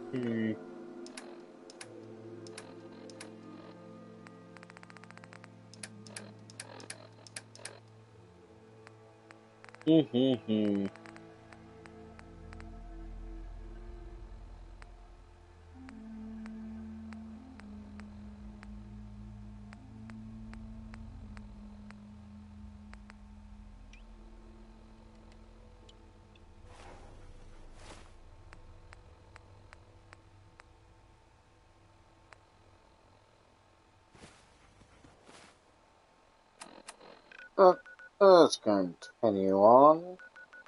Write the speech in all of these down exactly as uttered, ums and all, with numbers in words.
Hmm. Mm-hmm. But let's continue on.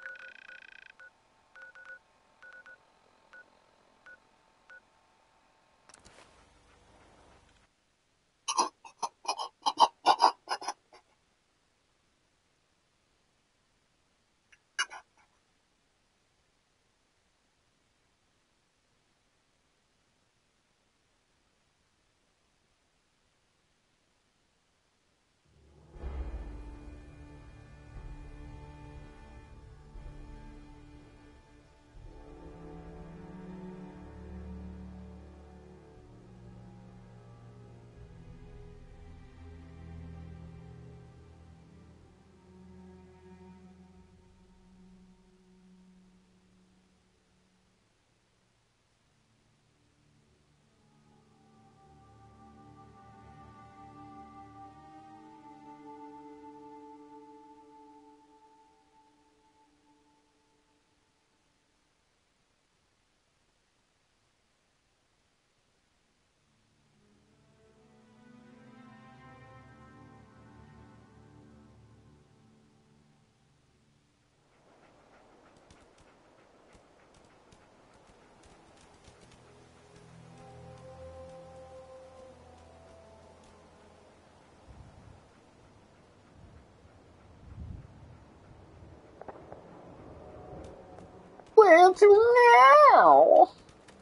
Where to now?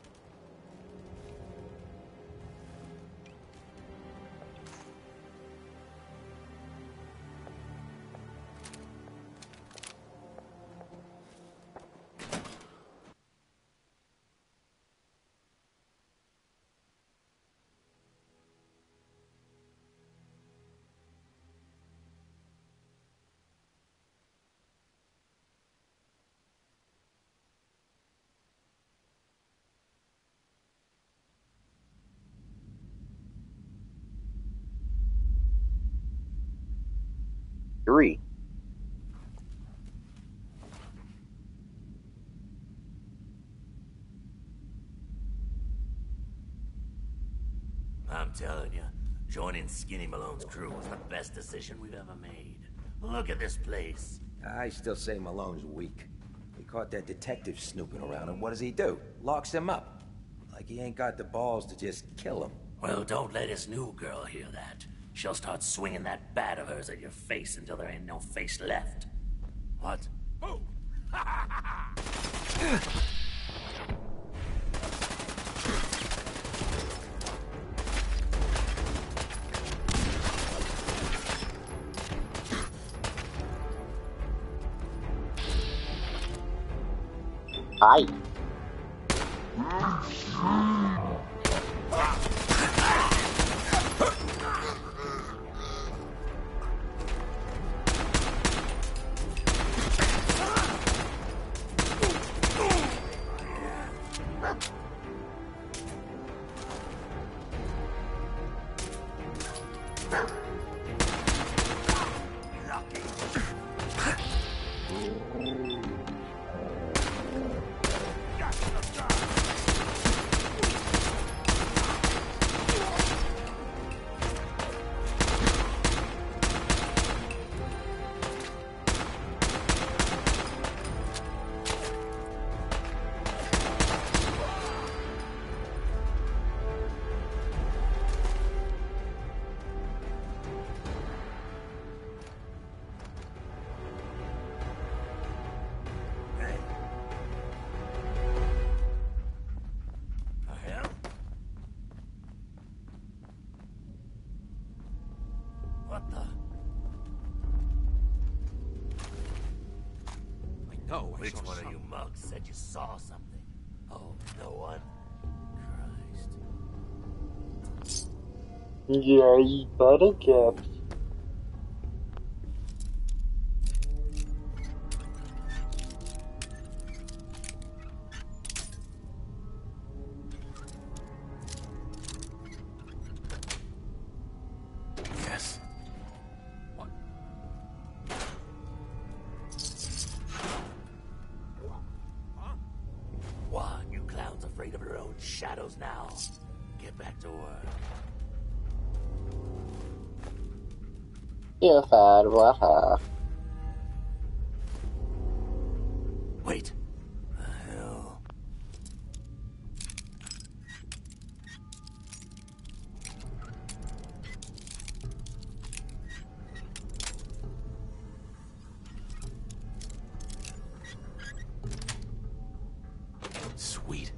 Three. I'm telling you, joining Skinny Malone's crew was the best decision we've ever made. Look at this place. I still say Malone's weak. We caught that detective snooping around, and what does he do? Locks him up. Like he ain't got the balls to just kill him. Well, don't let his new girl hear that. She'll start swinging that bat of hers at your face until there ain't no face left. What? Oh! Hi. What the? I know, I Which saw one of something. you mugs said you saw something? Oh, no one? Yeah, you better get. Yes. What? Huh? What? You clowns afraid of your own shadows now? Get back to work. You had what? Huh? Wait. The hell? Sweet.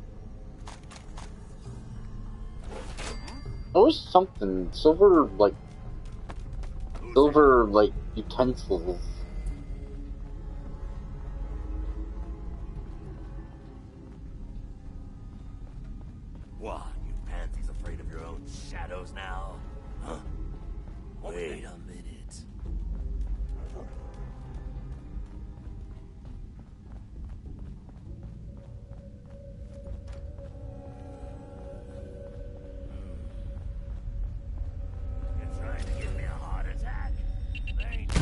There was something silver, like silver, like utensils. What? You pansies afraid of your own shadows now? Huh? Wait a minute. You're trying to give me a heart attack? Ain't.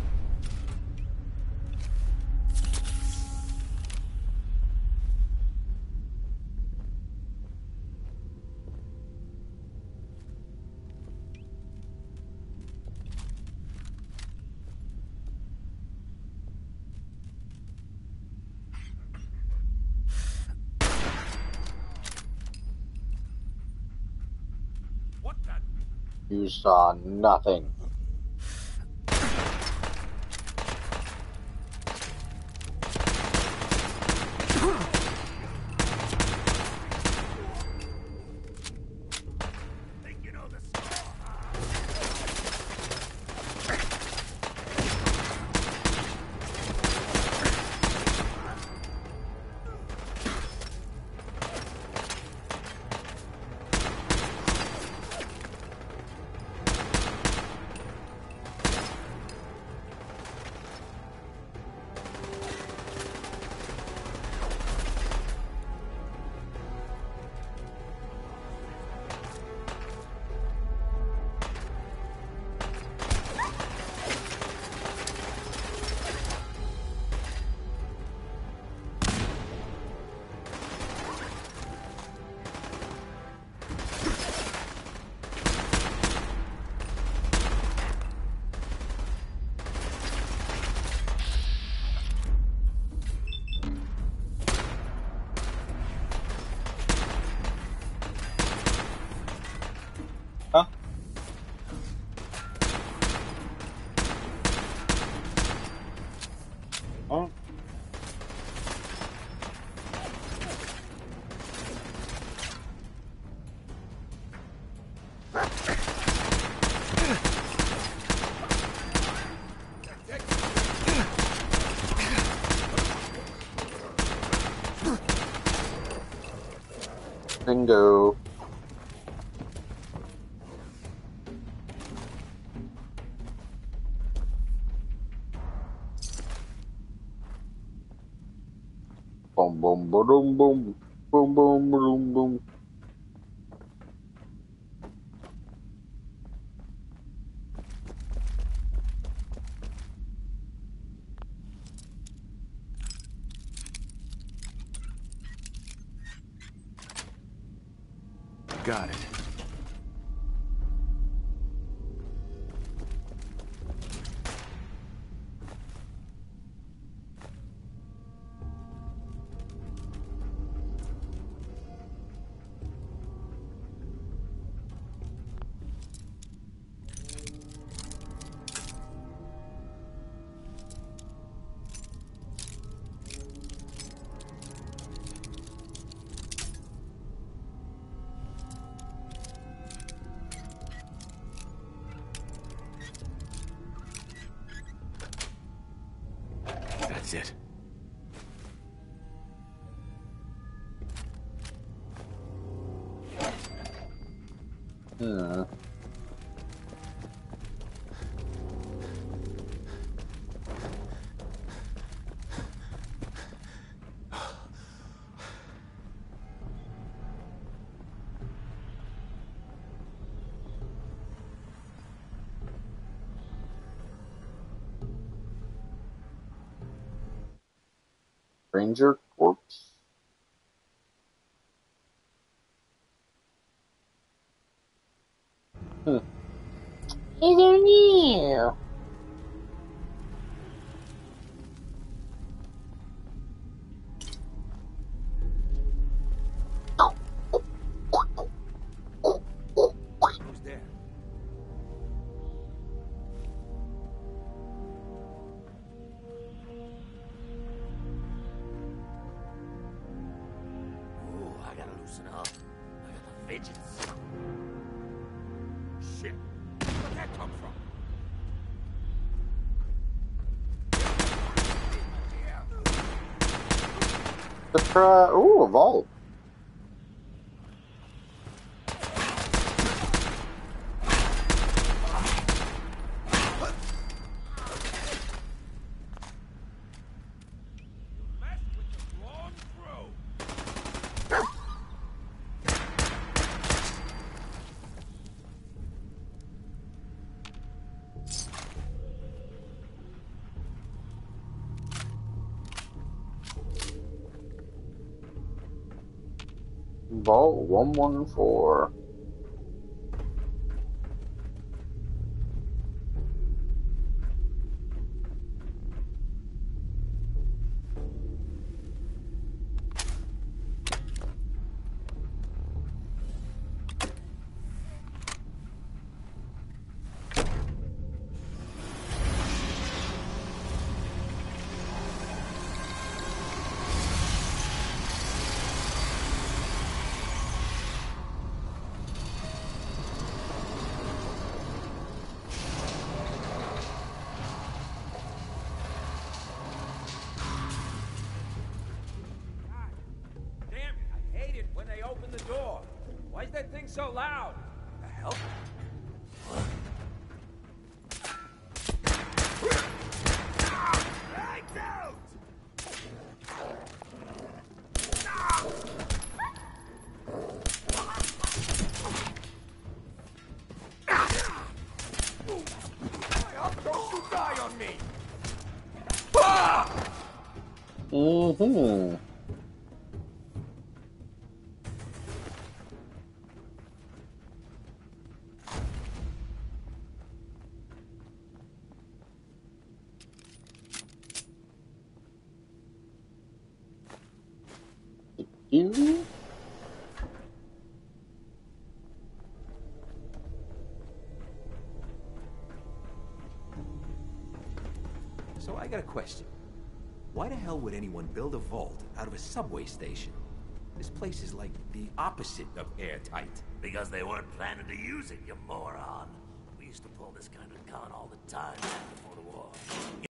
What the? You saw nothing. Think you know the score, huh? Huh? Huh? Bingo. Boom, boom, boom, boom, boom, boom, boom, boom. Got it. That's it. Hmm. Ranger corpse. Hmm. Is there new? Who's there? Ooh, I gotta loosen up. I got the fidgets. Shit. Where'd that come from? Let's try. Ooh, a vault. Vault one one four. Damn it, I hate it when they open the door. Why is that thing so loud? The hell? Lights out! Don't you die on me! Mm-hmm. You? So I got a question. Why the hell would anyone build a vault out of a subway station? This place is like the opposite of airtight. Because they weren't planning to use it, you moron. We used to pull this kind of con all the time before the war.